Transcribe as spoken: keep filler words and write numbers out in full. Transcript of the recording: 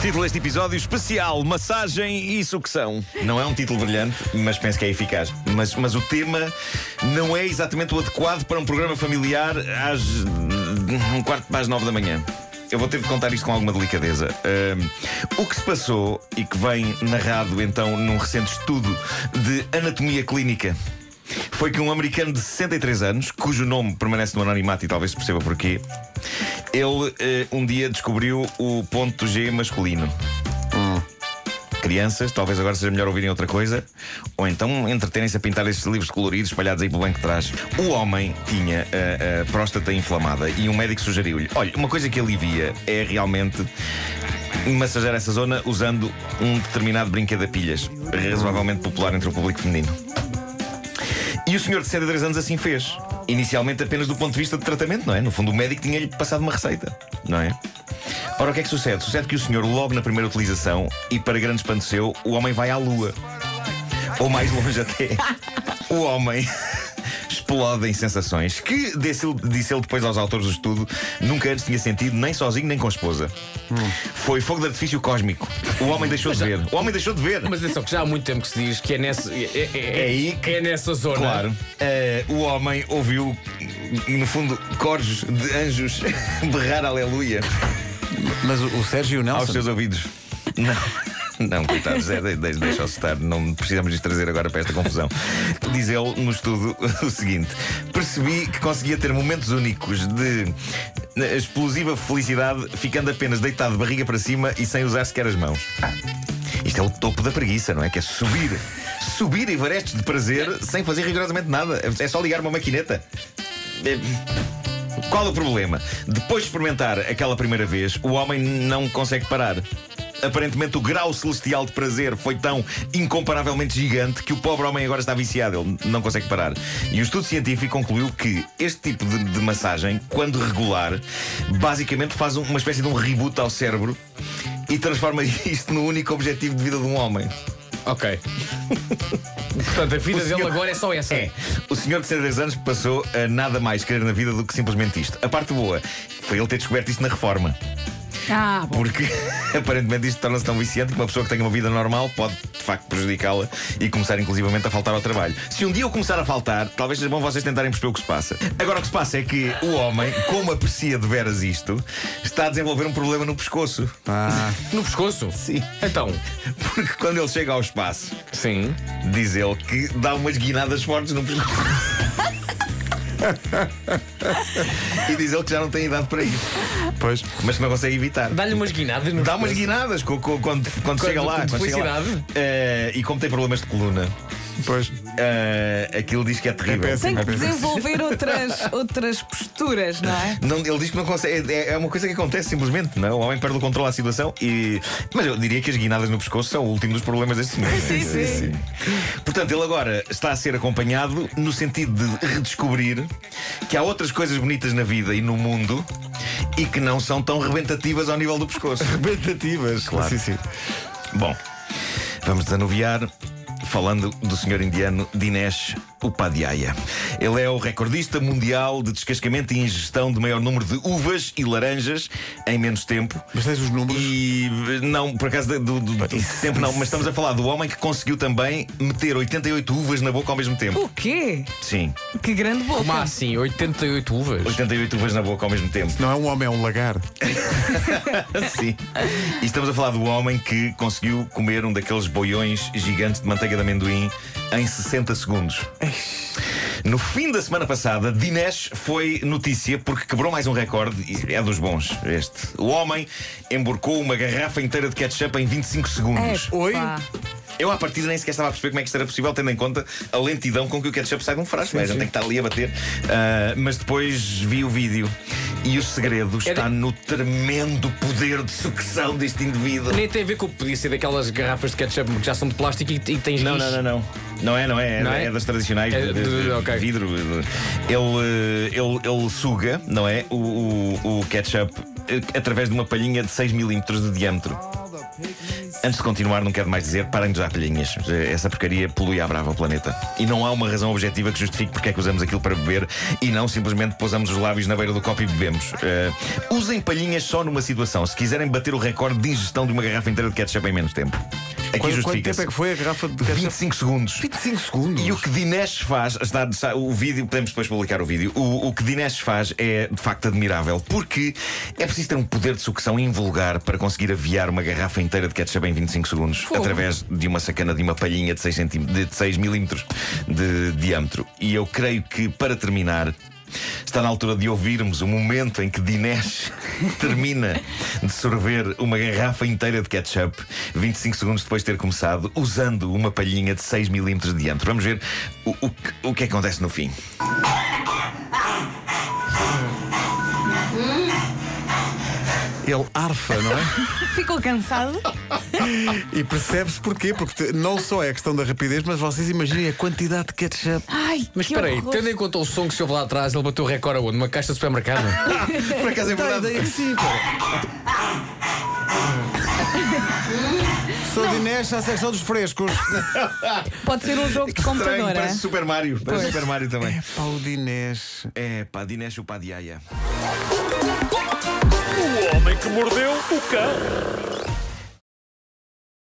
Título deste episódio: especial, massagem e sucção. Não é um título brilhante, mas penso que é eficaz. Mas, mas o tema não é exatamente o adequado para um programa familiar às um quarto para as nove da manhã. Eu vou ter de contar isto com alguma delicadeza. Um, o que se passou, e que vem narrado então num recente estudo de anatomia clínica, foi que um americano de sessenta e três anos, cujo nome permanece no anonimato e talvez se perceba porquê, ele uh, um dia descobriu o ponto G masculino. Hum. Crianças, talvez agora seja melhor ouvirem outra coisa, ou então entreterem-se a pintar estes livros coloridos espalhados aí pelo banco de trás. O homem tinha a, a próstata inflamada e um médico sugeriu-lhe: olha, uma coisa que alivia é realmente massagear essa zona usando um determinado brinquedo a pilhas, razoavelmente popular entre o público feminino. E o senhor de sessenta e três anos assim fez. Inicialmente apenas do ponto de vista de tratamento, não é? No fundo o médico tinha-lhe passado uma receita, não é? Ora, o que é que sucede? Sucede que o senhor, logo na primeira utilização, e para grande espanto seu, o homem vai à lua. Ou mais longe até. O homem explode em sensações que, disse ele, disse ele depois aos autores do estudo, nunca antes tinha sentido, nem sozinho nem com a esposa. Hum. Foi fogo de artifício cósmico. O homem deixou de ver. O homem deixou de ver. Mas atenção, que já há muito tempo que se diz que é nessa, é, é, é, é aí que, é nessa zona. Claro. Uh, o homem ouviu, no fundo, coros de anjos berrar aleluia. Mas o, o Sérgio Nelson aos seus ouvidos. Não. Não, coitados, é, deixa-o estar. Não precisamos de trazer agora para esta confusão. Diz ele no estudo o seguinte: percebi que conseguia ter momentos únicos de explosiva felicidade ficando apenas deitado de barriga para cima e sem usar sequer as mãos. Isto é o topo da preguiça, não é? Que é subir Subir Everestes de prazer sem fazer rigorosamente nada. É só ligar uma maquineta. Qual é o problema? Depois de experimentar aquela primeira vez, o homem não consegue parar. Aparentemente o grau celestial de prazer foi tão incomparavelmente gigante que o pobre homem agora está viciado. Ele não consegue parar. E o estudo científico concluiu que este tipo de, de massagem, quando regular, basicamente faz um, uma espécie de um reboot ao cérebro e transforma isto no único objetivo de vida de um homem. Ok. Portanto, a vida senhor... dele agora é só essa. É. O senhor de sessenta e três anos passou a nada mais querer na vida do que simplesmente isto. A parte boa foi ele ter descoberto isto na reforma. Ah, bom. Porque aparentemente isto torna-se tão viciante que uma pessoa que tenha uma vida normal pode de facto prejudicá-la e começar inclusivamente a faltar ao trabalho. Se um dia eu começar a faltar, talvez seja bom vocês tentarem perceber o que se passa. Agora o que se passa é que o homem, como aprecia de veras isto, está a desenvolver um problema no pescoço. Ah. No pescoço? Sim. Então? Porque quando ele chega ao espaço, sim, diz ele que dá umas guinadas fortes no pescoço. E diz ele que já não tem idade para isso. Pois. Mas que não consegue evitar. Dá-lhe umas guinadas no Dá pescoço. umas guinadas co, co, quando, quando chega lá. De quando chega lá. Uh, e como tem problemas de coluna, pois. Uh, aquilo diz que é terrível. Tem que desenvolver outras, outras posturas, não é? Não, ele diz que não consegue. É, é uma coisa que acontece simplesmente, não é? O homem perde o controle da situação e. Mas eu diria que as guinadas no pescoço são o último dos problemas deste senhor. Sim, sim, sim. Portanto, ele agora está a ser acompanhado no sentido de redescobrir que há outras coisas bonitas na vida e no mundo e que não são tão rebentativas ao nível do pescoço. Rebentativas, claro. Sim, sim. Bom, vamos desanuviar falando do senhor indiano Dinesh Upadhyaya. Ele é o recordista mundial de descascamento e ingestão de maior número de uvas e laranjas em menos tempo. Mas tens os números? E não, por acaso do, do, do tempo não, mas estamos a falar do homem que conseguiu também meter oitenta e oito uvas na boca ao mesmo tempo. O quê? Sim. Que grande boca. Como assim? oitenta e oito uvas? oitenta e oito uvas na boca ao mesmo tempo. Não é um homem, é um lagarto. Sim. E estamos a falar do homem que conseguiu comer um daqueles boiões gigantes de manteiga de amendoim em sessenta segundos. No fim da semana passada, Dinesh foi notícia porque quebrou mais um recorde. E é dos bons este. O homem emborcou uma garrafa inteira de ketchup em vinte e cinco segundos. É, Oi? Eu à partida nem sequer estava a perceber como é que isto era possível, tendo em conta a lentidão com que o ketchup sai de um frasco. Sim, a gente tem que estar ali a bater. Uh, mas depois vi o vídeo e o segredo está é de... no tremendo poder de sucção deste indivíduo. Nem tem a ver com, podia ser daquelas garrafas de ketchup que já são de plástico e, e tens Não, não, não, não. Não é, não é. Não é? É das tradicionais é, de, de, de okay. vidro. Ele, ele, ele suga, não é? O, o, o ketchup através de uma palhinha de seis milímetros de diâmetro. Antes de continuar, não quero mais dizer, parem de usar palhinhas. Essa porcaria polui à brava o planeta. E não há uma razão objetiva que justifique porque é que usamos aquilo para beber e não simplesmente pousamos os lábios na beira do copo e bebemos. Uh, usem palhinhas só numa situação. Se quiserem bater o recorde de ingestão de uma garrafa inteira de ketchup em menos tempo. Aqui Quanto, quanto justifica-se. tempo é que foi a garrafa de ketchup? vinte e cinco segundos. vinte e cinco segundos. E o que Dinesh faz, está, está, o vídeo, podemos depois publicar o vídeo. O, o que Dinesh faz é de facto admirável, porque é preciso ter um poder de sucção invulgar para conseguir aviar uma garrafa inteira de ketchup em vinte e cinco segundos, Fogo. através de uma sacana de uma palhinha de seis milímetros de diâmetro. E eu creio que, para terminar, está na altura de ouvirmos o momento em que Dinesh termina de sorver uma garrafa inteira de ketchup vinte e cinco segundos depois de ter começado, usando uma palhinha de seis milímetros de diâmetro. Vamos ver o, o, o que acontece no fim. Ele arfa, não é? Ficou cansado? E percebe-se porquê. Porque não só é a questão da rapidez, mas vocês imaginem a quantidade de ketchup. Ai, Mas que espera aí, horror. tendo em conta o som que se ouve lá atrás, ele bateu o recorde aonde? Numa caixa de supermercado? Por acaso é Dá a verdade. ideia que sim, pá. Sou Dinesh à secção dos frescos. Pode ser um jogo de Estranho, computador, parece é? Super Mario. Parece Pois. Super Mario também. É pá, o Dinesh. É pá, Dinesh o Padiaia. O homem que mordeu o cão.